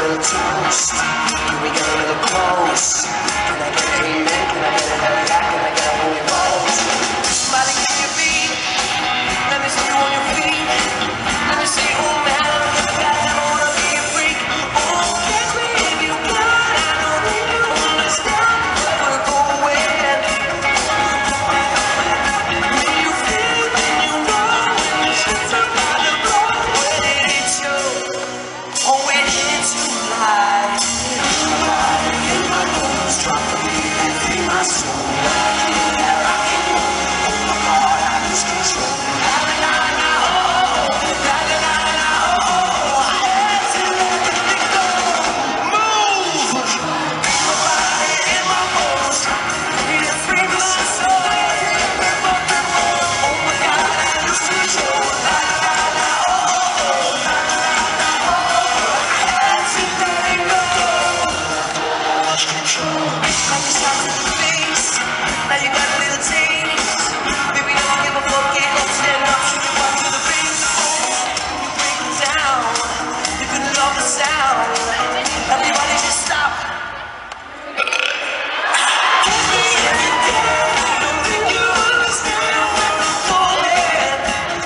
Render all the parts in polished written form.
little toast? Can we get a little close? Can I get an amen? Can I get a hell yeah? Can I get a holy roast? Somebody give me a beat. Let me see you on your feet. Let me see, oh man, I wanna be a freak. Oh, can't believe you got. I don't think you understand. We're going. When you feel, when you know, when the shit's about to blow, when it hits you, oh, it hits you like my body in my bones, drop the beat and free my soul. Yeah, I can go. Oh my God, I lose control. La la la la, oh, la la la la, oh, I had to let it go. Move. My body in my bones, need to free my soul. Oh my God, I lose control. La la la la, oh, la la la la, oh, I had to let it go. Lost control. Got your shots in the face. Now you got a little taste. Baby, don't give a fuck. Get up, stand up, shoot your butt to the face. You break it down. You can love the sound. Everybody just stop. Hit me if you can. Don't think you understand where I'm going.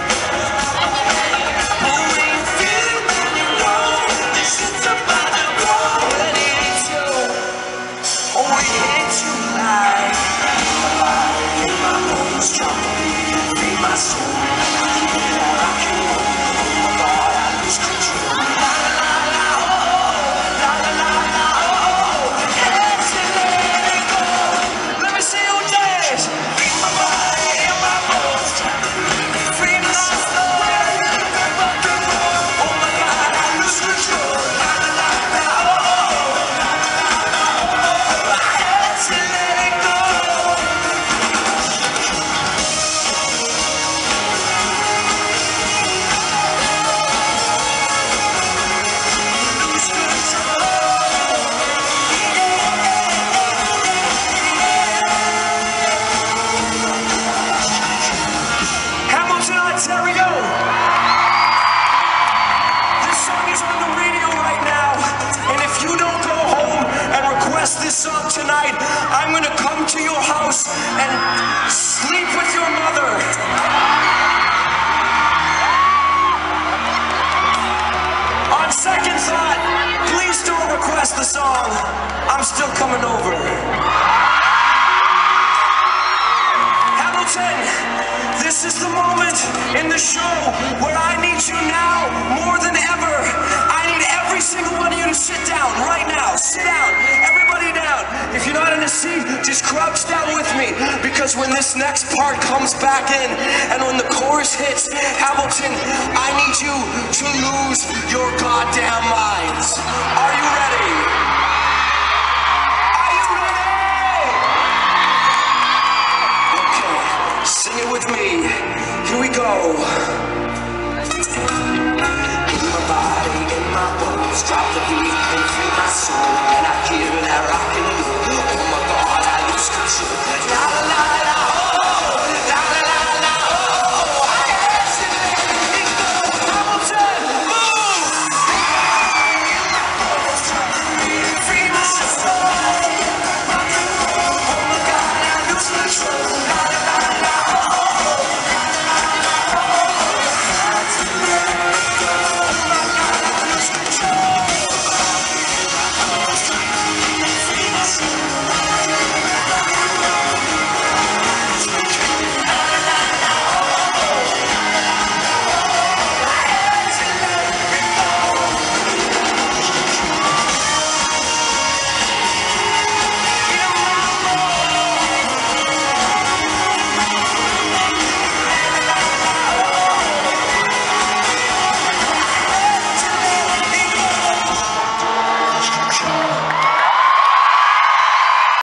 Oh, when you feel it, when you know this shit's about to blow. When it hits you, oh, it hits you like my body in my bones, drop the beat and free my soul. Yeah, I can go. Oh my God, I lose control. La la la la, oh, la la la la, oh, had to let it go. Let me see you dance. Beat my body in my bones, free my soul. Oh my God, I lose control. La la la la, oh, had to let it go. Lose control. Hamilton, Ontario. This song is on the radio right now, and if you don't go home and request this song tonight, I'm gonna come to your house and sleep with your mother. On second thought, please don't request the song. I'm still coming over. Hamilton, this is the moment in the show where I need you now more than ever. I need every single one of you to sit down right now. Sit down. Everybody down. If you're not in a seat, just crouch down with me, because when this next part comes back in and when the chorus hits, Hamilton, I need you to lose your goddamn minds. Are you ready? Are you ready? Okay, sing it with me. Here we go. In my body, in my bones, drop the beat